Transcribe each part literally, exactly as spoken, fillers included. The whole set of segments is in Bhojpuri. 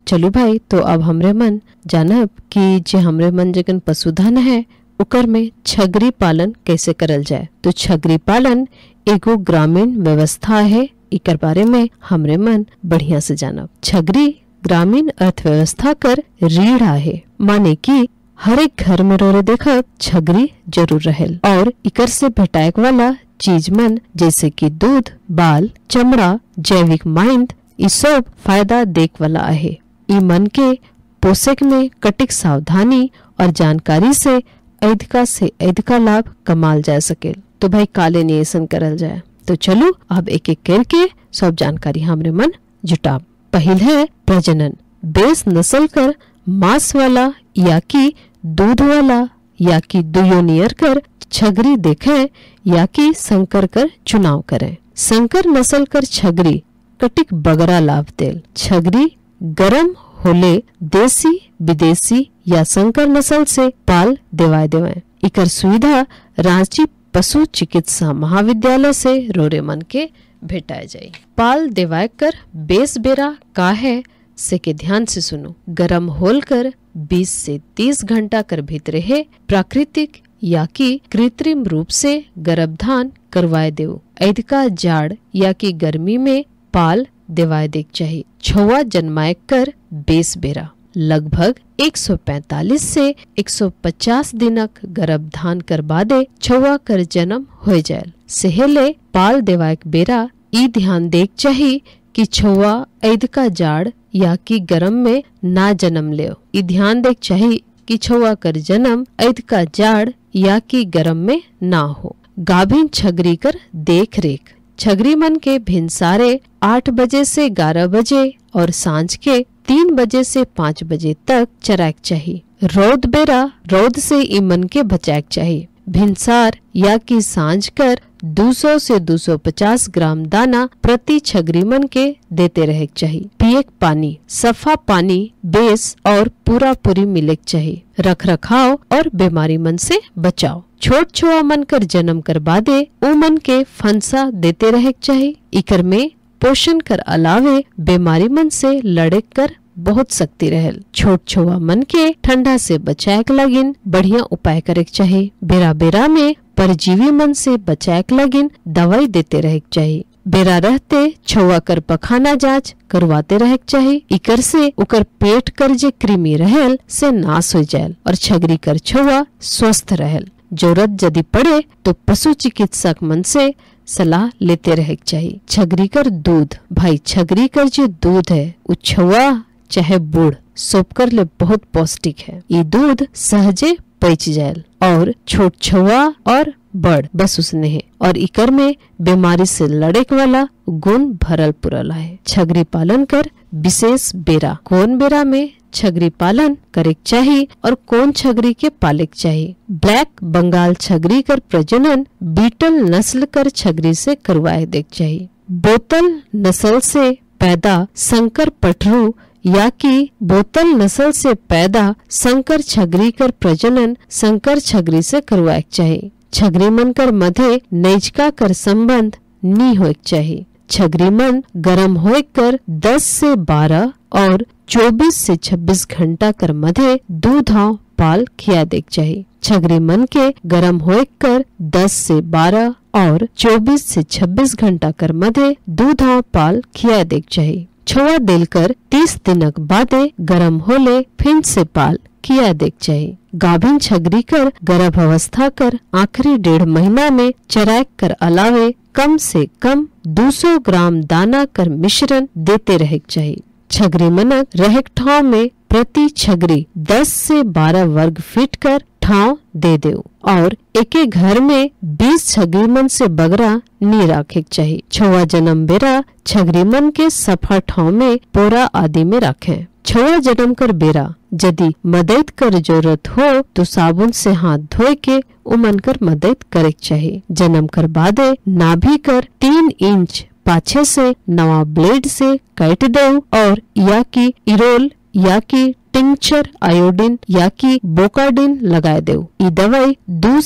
चलू भाई, तो अब हमरे मन जानब कि जे हमरे मन जगन पशुधन है उकर में छगरी पालन कैसे करल जाए। तो छगरी पालन एगो ग्रामीण व्यवस्था है, इकर बारे में हमरे मन बढ़िया से जानब। छगरी ग्रामीण अर्थव्यवस्था कर रीढ़ है, माने कि हर एक घर में रोरे देखब छगरी जरूर रहेल और इकर से भेटाएक वाला चीज मन जैसे कि दूध, बाल, चमड़ा, जैविक माइंद ई सब फायदा देख वाला है। ई मन के पोषक में कटिक सावधानी और जानकारी से अधिका से अधिका लाभ कमाल जा सके। तो भाई काले नियसन करल जाए। तो चलो अब एक एक करके सब जानकारी हमरे मन जुटाब। पहल है प्रजनन। बेस नस्ल कर मांस वाला या कि दूध वाला या कि दुयोनियर कर छगरी देखे या कि संकर कर चुनाव करें। संकर नस्ल कर छगरी कटिक बगरा लाभ देल। छगरी गरम होले देसी विदेशी या संकर नस्ल से पाल देवाए देवाए। इकर सुविधा रांची पशु चिकित्सा महाविद्यालय से रोरे मन के भेटाए जाये। पाल देवाए कर बेस बेरा का है से के ध्यान से सुनो। गरम होल कर बीस से तीस घंटा कर भीतरे है प्राकृतिक या कि कृत्रिम रूप से गर्भधान करवाए देव। अधिका जाड़ या कि गर्मी में पाल देवाए देख चाहिए। छुआ जन्माए कर बेस बेरा लगभग एक सौ पैंतालीस से एक सौ पचास दिनक गर्भधान कर बादे छुआ कर जन्म हो जाए। सेहले पाल देवाए बेरा ई ध्यान देख चाहिए कि छुआ अधिका जाड़ या कि गर्म में ना जन्म ले। ई ध्यान देख चाहिए कि छुआ कर जन्म अधिका जाड़ या कि गर्म में ना हो। गाभिन छगरी कर देख रेख। छगरी मन के भिनसारे आठ बजे से ग्यारह बजे और सांझ के तीन बजे से पाँच बजे तक चराक चाहिए। रौद बेरा रौद से ई मन के बचाक चाहिए। भिनसार या कि सांझ कर दो सौ से दो सौ पचास ग्राम दाना प्रति छगरी मन के देते रहे चाहिए। पिएक पानी सफा पानी बेस और पूरा पूरी मिलेक चाहिए। रख रखाव और बीमारी मन से बचाओ। छोट छुआ मन कर जन्म कर बादे उ मन के फंसा देते रहे चाहिए। इकर में पोषण कर अलावे बीमारी मन से लड़े कर बहुत सख्ती रहेल। छोट छुआ मन के ठंडा से बचाए लगिन बढ़िया उपाय करे चाहिए। बेरा बेरा में परजीवी मन से बचाए लगिन दवाई देते रहे चाहिए। बेरा रहते छुआ कर पखाना जांच करवाते रहे चाहिए। इकर से उकर पेट कर जे कृमि रहेल से नाश हो जाए और छगरी कर छुआ स्वस्थ रहेल। जरूरत यदि पड़े तो पशु चिकित्सक मन से सलाह लेते रहे चाहिए। छगरी कर दूध। भाई छगरी कर जो दूध है वो छुआ चाहे बूढ़ सोप कर ले बहुत पौष्टिक है। ये दूध सहजे पच जाए और छोट छुआ और बड़ बस उसने है और इकर में बीमारी से लड़े वाला गुण भरल पुरल है। छगरी पालन कर विशेष बेरा। कौन बेरा में छगरी पालन करे चाहिए और कौन छगरी के पाले चाहिए। ब्लैक बंगाल छगरी कर प्रजनन बीटल नस्ल कर छगरी से करवाए देख चाहिए। बोतल नस्ल से पैदा संकर पटरू या कि बोतल नस्ल से पैदा संकर छगरी कर प्रजनन संकर छगरी से करवाए चाहिए। छगरी मन कर मध्य नैजका कर संबंध नी हो चाहिए। छगरी मन गरम होए कर दस से बारह और चौबीस से छब्बीस घंटा कर मध्य दूध पाल खिया देख चाहिए। छगरी मन के गरम होए कर दस से बारह और चौबीस से छब्बीस घंटा कर मध्य दूध पाल खिया देख चाहिए। छुआ देलकर तीस दिनक बादे गरम होले फिर से पाल किया देख चाहिए। गाभिन छगरी कर गर्भ अवस्था कर आखिरी डेढ़ महीना में चराक कर अलावे कम से कम दो सौ ग्राम दाना कर मिश्रण देते रहे चाहिए। छगरी मनक रहे ठाव में प्रति छगरी दस से बारह वर्ग फीट कर ठाव दे दे और एक एक घर में बीस छगरी मन से बगरा नी रखे चाहिए। छुआ जन्म बेरा छगरी मन के सफा ठाव में पोरा आदि में रखें। छुआ जन्म कर बेरा यदि मदद कर जरूरत हो तो साबुन से हाथ धोए के उमन कर मदद करे चाहिए। जन्म कर बादे नाभि कर तीन इंच पाछे से नवा ब्लेड से काट दो और या कि इरोल या कि टिंचर आयोडीन या कि बोकाडिन लगाए दो। ई दवाई दो से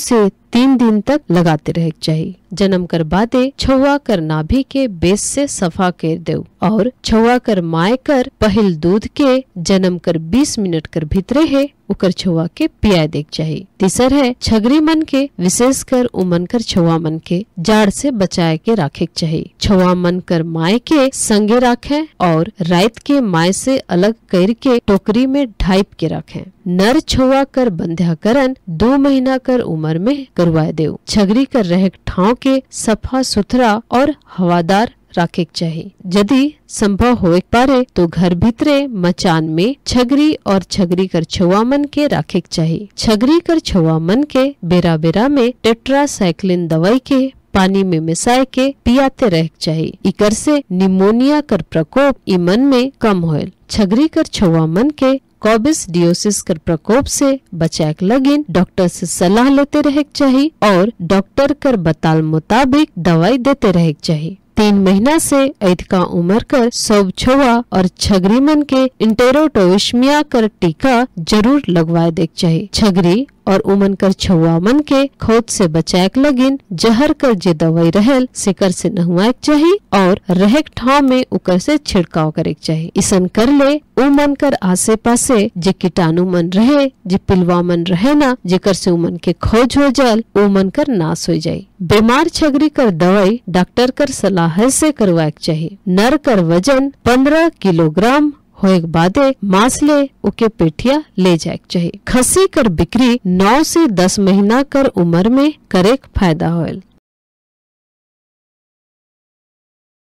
तीन दिन तक लगाते रहे चाहिए। जन्म कर बादे छुआ कर नाभि के बेस से सफा कर देव और छुआ कर माए कर पहिल दूध के जन्म कर बीस मिनट कर भीतरे है उकर छुआ के पिया देख चाहिए। तीसर है छगरी मन के विशेष कर उमन कर छुआ मन के जाड़ से बचाए के राखे चाहिए। छुआ मन कर माए के संगे राखे और रात के माए से अलग कर के टोकरी में ढाइप के रखें। नर छुआ कर बंध्याकरण दो महीना कर उम्र में करवाए देव। छगरी कर रह ठाव के सफा सुथरा और हवादार राखे चाहिए। यदि संभव हो पारे तो घर भीतरे मचान में छगरी और छगरी कर छुआ मन के राखे चाहिए। छगरी कर छुआ मन के बेरा बेरा में टेट्रासाइक्लिन दवाई के पानी में मिसाए के पियाते रह चाहिए। इकर से निमोनिया कर प्रकोप इमन में कम होयल। छगरी कर छुआ मन के कोबिसडियोसिस कर प्रकोप से बचाए लगिन डॉक्टर से सलाह लेते रहे चाहिए और डॉक्टर कर बताल मुताबिक दवाई देते रहे चाहिए। तीन महीना से अधिका उम्र कर सब छुआ और छगरी मन के इंटेरोटोइस्मिया कर टीका जरूर लगवाए देख चाहिए। छगरी और उमन कर छुआ मन के खोद से बचाए लगिन जहर कर जे दवाई रहल सिकर से नहुआए चाहिए और रहक ठाव में उकर से छिड़काव करे चाहिए। इसन कर ले उमन कर आसे पासे जे कीटाणु मन रहे जे पिलवा मन रहे ना जेकर से उमन के खोज हो जाल उमन कर नाश हो जाये। बीमार छगरी कर दवाई डॉक्टर कर सलाह से करवाए चाहिए। नर कर वजन पंद्रह किलोग्राम होए के बादे मांस ले उके पेटिया ले जाए चाहिए। खसी कर बिक्री नौ से दस महीना कर उम्र में करे फायदा होयल।